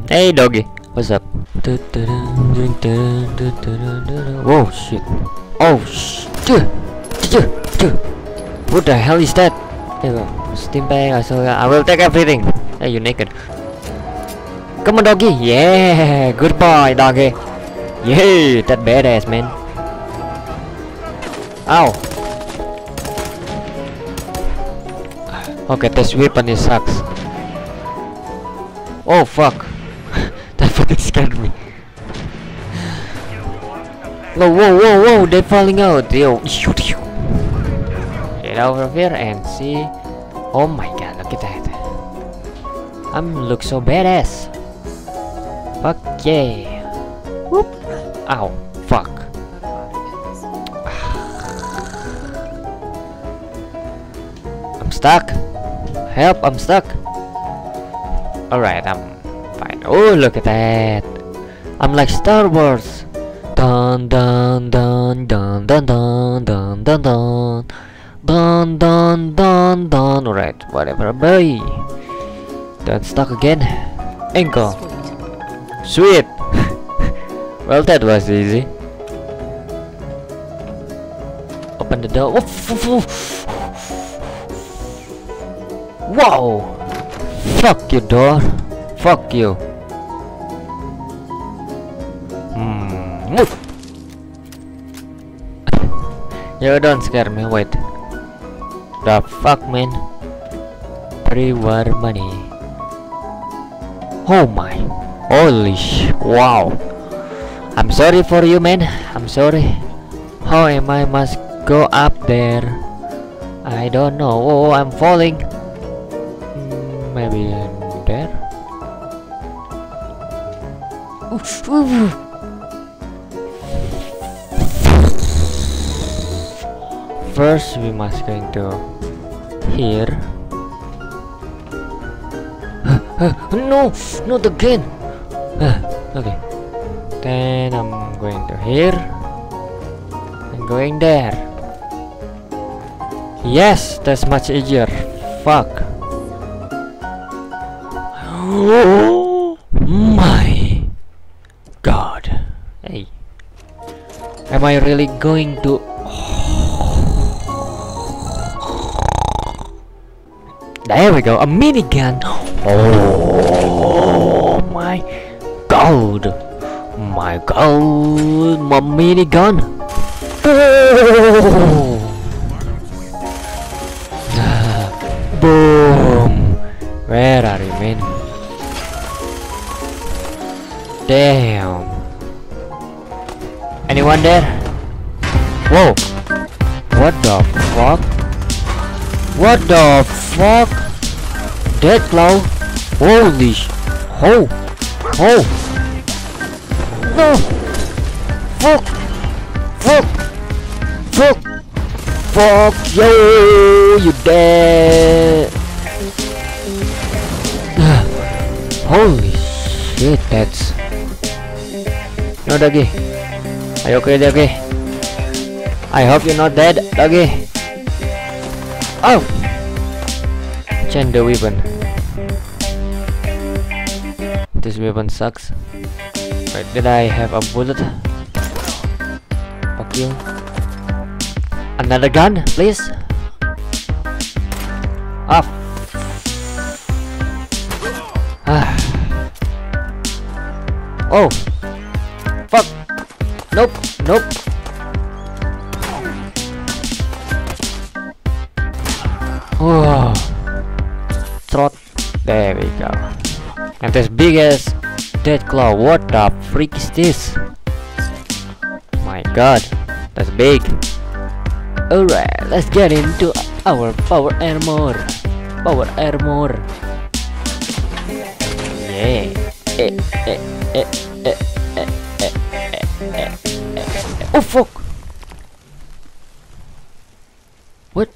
Hey doggy, what's up? Whoa shit. Oh shit. What the hell is that? There you go. Steam bag, I will take everything. Hey, you naked. Come on doggy. Yeah, good boy doggy. Yeah, that badass man. Ow. Okay, this weapon is sucks. Oh fuck. That fucking scared me. Whoa, whoa, whoa, whoa, they're falling out. Yo. Get over here and see. Oh my god, look at that. Look so badass. Fuck yeah. Whoop. Ow. Fuck. I'm stuck. Help, I'm stuck. Alright, I'm fine. Oh, look at that. I'm like Star Wars. Dun dun dun dun dun dun dun dun dun dun dun dun dun. Alright, whatever, boy. Don't stuck again. Ankle. Sweet. Well, that was easy. Open the door. Wow. Fuck you, door. Fuck you. Move. You don't scare me. Wait. The fuck, man? Pre-war money. Oh my. Holy sh. Wow. I'm sorry for you, man. I'm sorry. How am I must go up there? I don't know. Oh, I'm falling. Maybe there. First, we must go into here. No, not again. Okay. Then I'm going to here. I'm going there. Yes, that's much easier. Fuck. Oh my god. Hey, am I really going to there we go, a minigun. Oh my god, my god, my minigun. Oh. Boom. Where are you, man? Damn. Anyone there? Whoa. What the fuck? What the fuck? Dead claw. Holy sh. Oh. Oh. No. Fuck. Fuck. Fuck. Fuck you. You dead. Holy shit, that's no doggy. Are you okay, doggy? I hope you're not dead, doggy. Oh, change the weapon. This weapon sucks. Wait, did I have a bullet? Fuck you. Another gun, please. Off. Oh, fuck. Nope, nope. Oh, throat. There we go. And this big ass dead claw. What the freak is this? My god, that's big. Alright, let's get into our power armor. Power armor. Yeah. Oh fuck! What?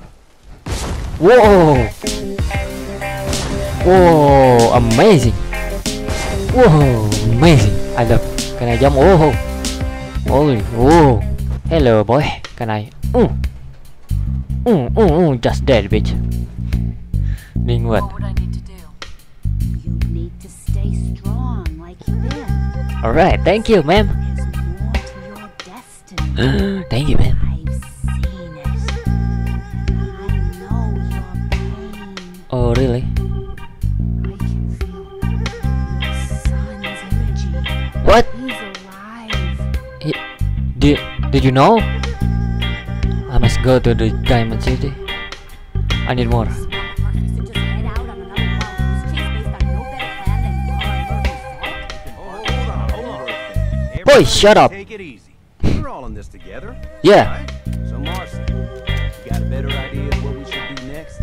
Whoa! Whoa! Amazing! Whoa! Amazing! I love. Can I jump? Oh! Holy! Whoa! Hello, boy. Can I? Just dead, bitch. Doing what? What would I need to do? You need need to stay strong like you've been. Alright, thank you, ma'am. There's more to your destiny. Thank you, ma'am. I've seen it. I know your pain. Oh, really? I can feel your son's energy. What? He's alive. Did you know? I must go to the Diamond City. I need more. Murphy should just head out on another wild goose chase based on no better plan than Murphy thought. Boy, shut up. Take it easy. We're all in this together. Yeah. Right? So Marcy, you got a better idea of what we should do next?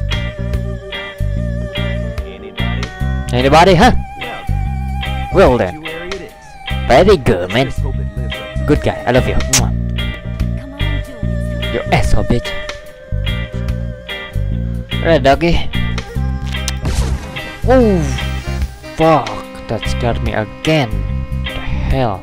Anybody? Anybody, huh? Well, Well then. you where it is. Very good, man. Just hope it lives up to Good guy. I love you. Mwah. Come on, Joe. Your asshole, bitch. Alright, doggy. Oh, fuck. That scared me again. The hell.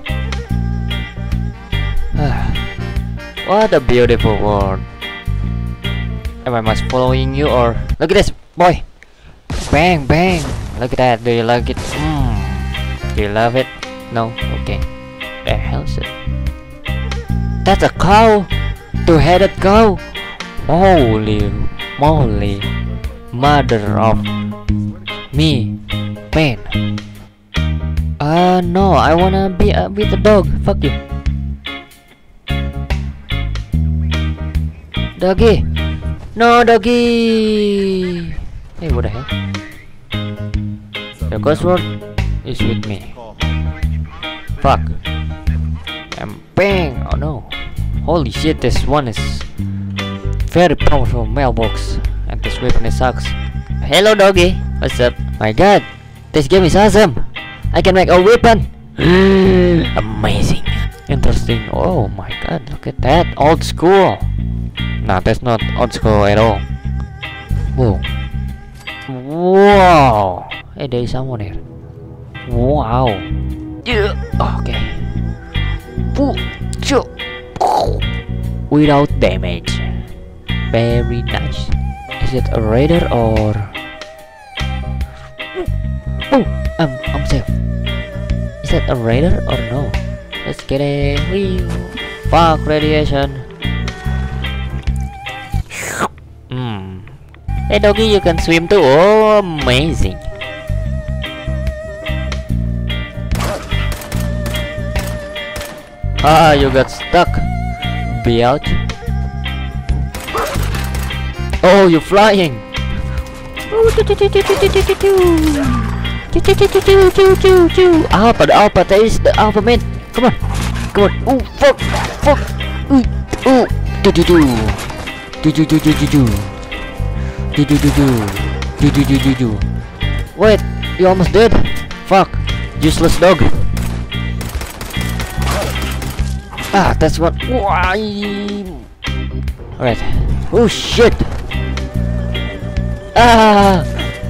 What a beautiful world. Am I much following you or... Look at this, boy. Bang, bang. Look at that. Do you like it? Do you love it? No? Okay. The hell is it? That's a cow. Two-headed cow. Holy moly. Mother of me. Pain. No. I wanna be with the dog. Fuck you. Doggy. No, doggy. Hey, what the hell? The crossword is with me. Fuck. And bang! Oh no. Holy shit, this one is very powerful mailbox. And this weapon is sucks. Hello, doggy. What's up? My god. This game is awesome. I can make a weapon. Amazing. Interesting. Oh my god, look at that. Old school. Nah, that's not old school at all. Whoa. Wow. Hey, there is someone here. Wow. Yeah. Okay. Without damage. Very nice. Is it a raider or... Oh, I'm safe. Is that a raider or no? Let's get it. Wee. Fuck radiation. Hey doggy, you can swim too. Oh, amazing. Ah, you got stuck. Biatch. Oh, you're flying. Alpha, the alpha, there is the alpha man. Come on, come on. Oh, fuck, fuck. Oh, Wait, you almost dead. Fuck, useless dog. Ah, that's what. Alright. Oh shit. Ah.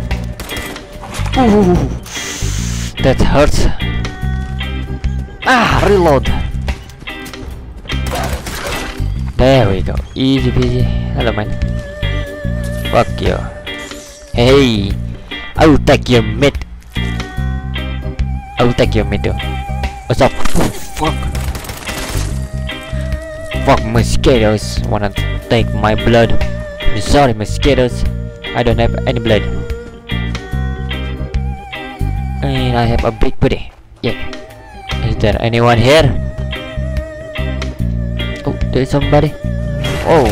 Ooh, that hurts. Ah, reload. There we go. Easy peasy. Hello, man. Fuck you. Hey, I will take your meat. I will take your meat too. What's up? Oh, fuck. Fuck, mosquitoes wanna take my blood. I'm sorry, mosquitoes. I don't have any blood. And I have a big booty. Yeah. Is there anyone here? Oh, there's somebody. Oh.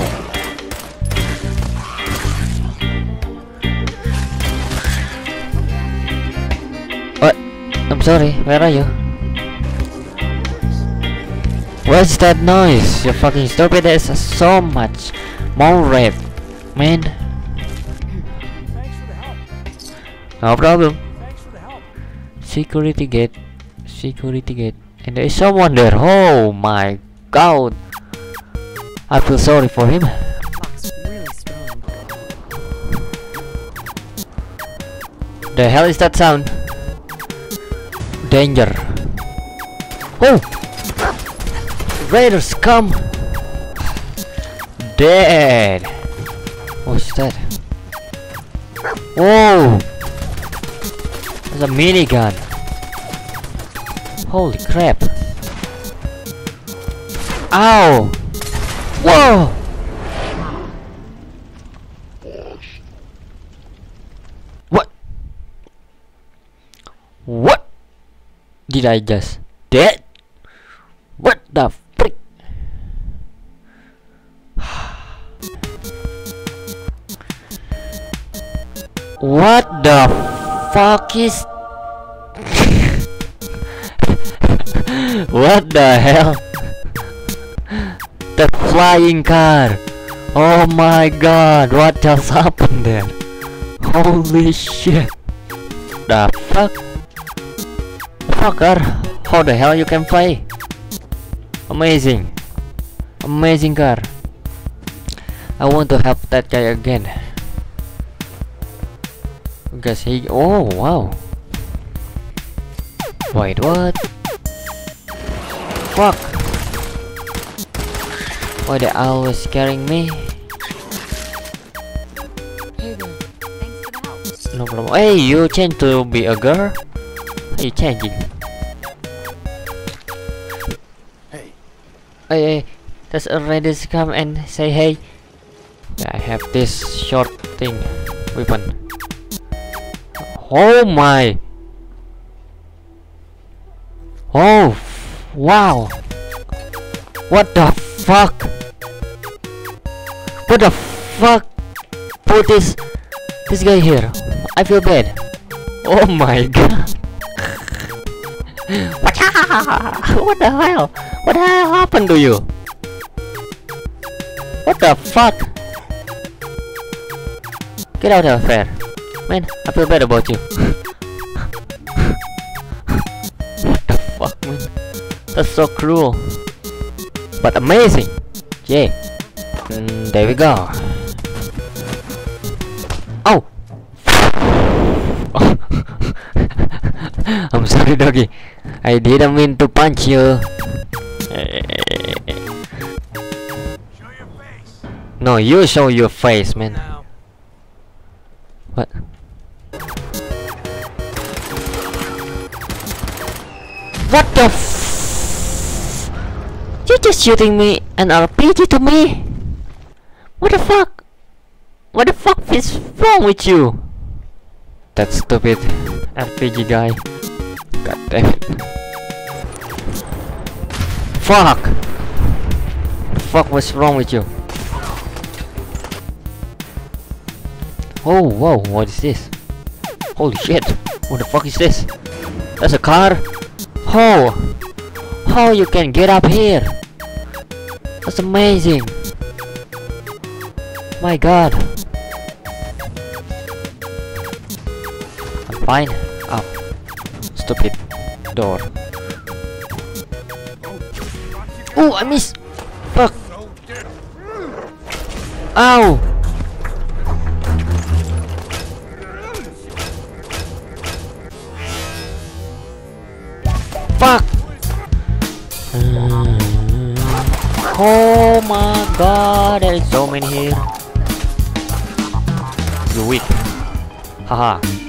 What? I'm sorry, where are you? What's that noise? You fucking stupid. There's so much more red, man. Thanks for the help. No problem. Thanks for the help. Security gate. Security gate. And there is someone there. Oh my god. I feel sorry for him. Locks really strong. The hell is that sound? Danger. Oh! Raiders come! Dead! What's that? Whoa! There's a minigun. Holy crap. Ow! Whoa! What? What? Did I just dead? What the frick? What the fuck is what the hell? The flying car. Oh my god, what just happened there? Holy shit. The fuck? Fucker, how the hell you can fly? Amazing. Amazing car. I want to help that guy again. Because he... oh wow. Wait, what? Fuck. Why they always scaring me? Hey there. Thanks for the help. No problem. Hey, you change to be a girl? Are you changing? Hey. Hey, does a ladies come and say hey? Yeah, I have this short thing weapon. Oh my! Oh, wow! What the fuck? What the fuck? Put this guy here. I feel bad. Oh my god! What the hell? What the hell happened to you? What the fuck? Get out of here, man! I feel bad about you. What the fuck, man? That's so cruel, but amazing. Yeah. There we go. Oh. I'm sorry, doggy. I didn't mean to punch you. No, you show your face, man. What? What the f? You're just shooting me an RPG to me? What the fuck? What the fuck is wrong with you? That stupid RPG guy. God damn it. Fuck! The fuck was wrong with you? Oh, whoa, what is this? Holy shit, what the fuck is this? That's a car? How you can get up here? That's amazing. My god. I'm fine. Oh, stupid door. Oh, I missed. Fuck. Ow. Fuck! Oh my god, there is so many here. You weak. Haha.